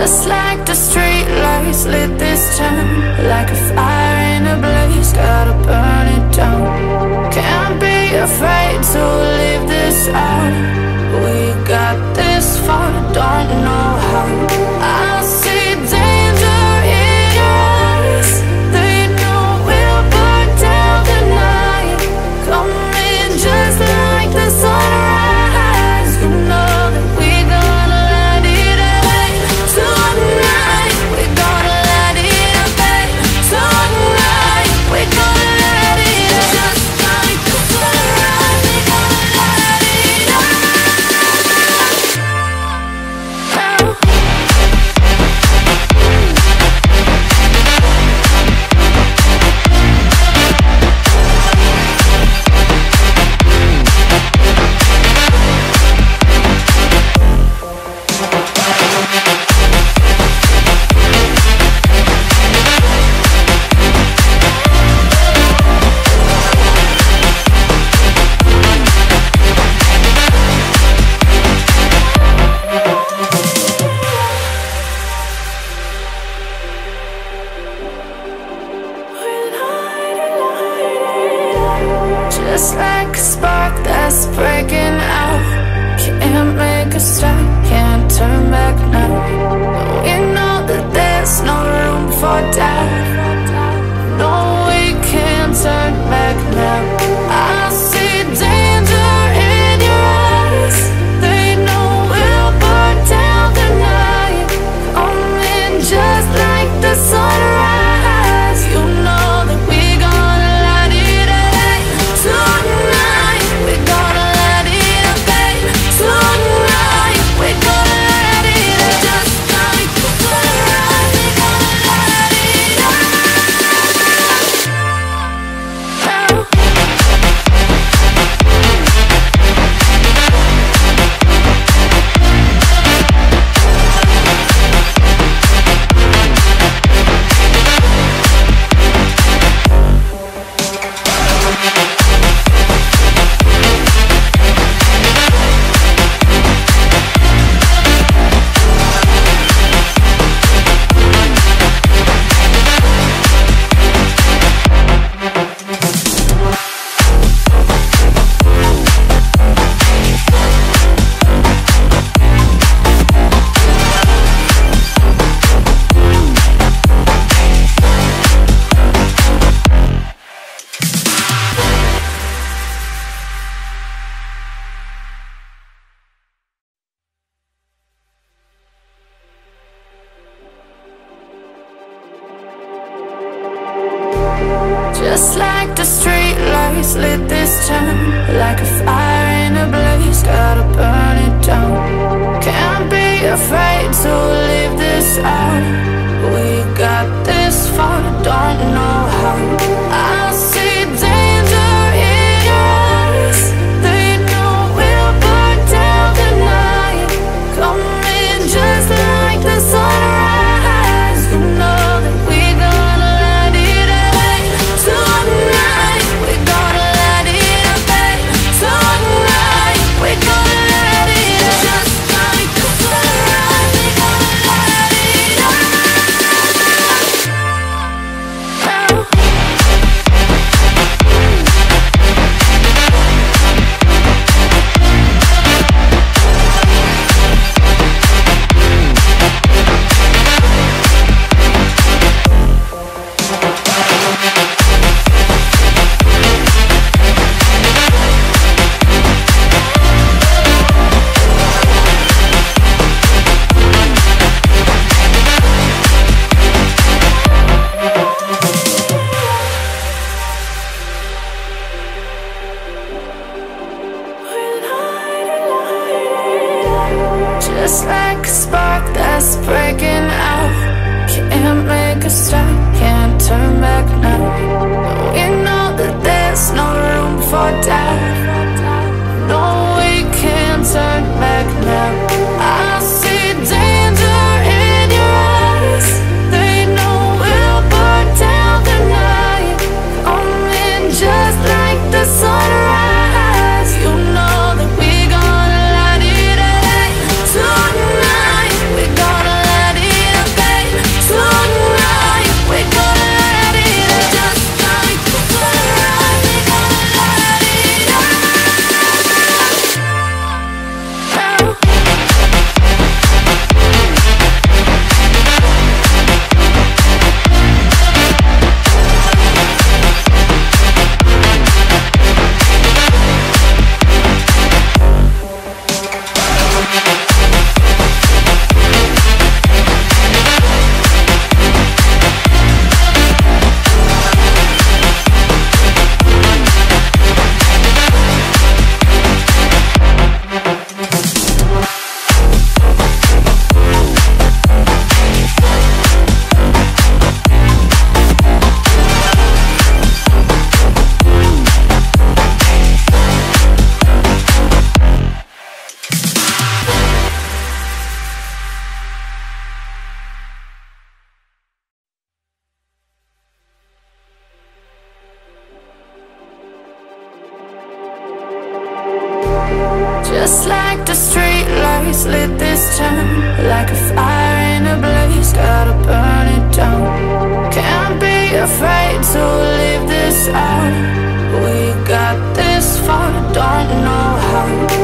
Just like the street lights lit this town, like a fire in a blaze, gotta burn it down. Can't be afraid to leave this out. We got this far, don't know how. I see danger in your eyes. They know we'll burn down the night. Coming just like the sunrise. You know that we gonna let it away. Tonight we gonna let it away. Tonight we gonna let it away. Just like the sunrise, we gonna let it away. Just like a spark that's breaking out. Can't make a stop, can't turn back now. We know that there's no room for doubt. No, we can't turn back now. I see danger in your eyes. They know we'll burn down the night. Coming just like the sunrise. You know that we gonna let it away. Tonight we gonna let it away. Tonight we gonna let it away. Just like the sunrise, we gonna let it away. Just like the street lights lit this town, like a fire in a blaze, gotta burn it down. Can't be afraid to leave this out. We got this far, don't know how. I see danger in your eyes. They know we'll burn down the night. Coming just like the sunrise. You know that we gonna let it away. Tonight we gonna let it away. Tonight we gonna let it away. Just like the sunrise, we gonna let it away. Just like a spark that's breaking out. Can't make a stop, can't turn back now. We know that there's no room for doubt. No, we can't turn back now. I see danger in your eyes. They know we'll burn down the night. Coming just like the sunrise. You know that we gonna let it away. Tonight we gonna let it Just like the street lights lit this town, like a fire in a blaze, gotta burn it down. Can't be afraid to leave this out. We got this far, don't know how.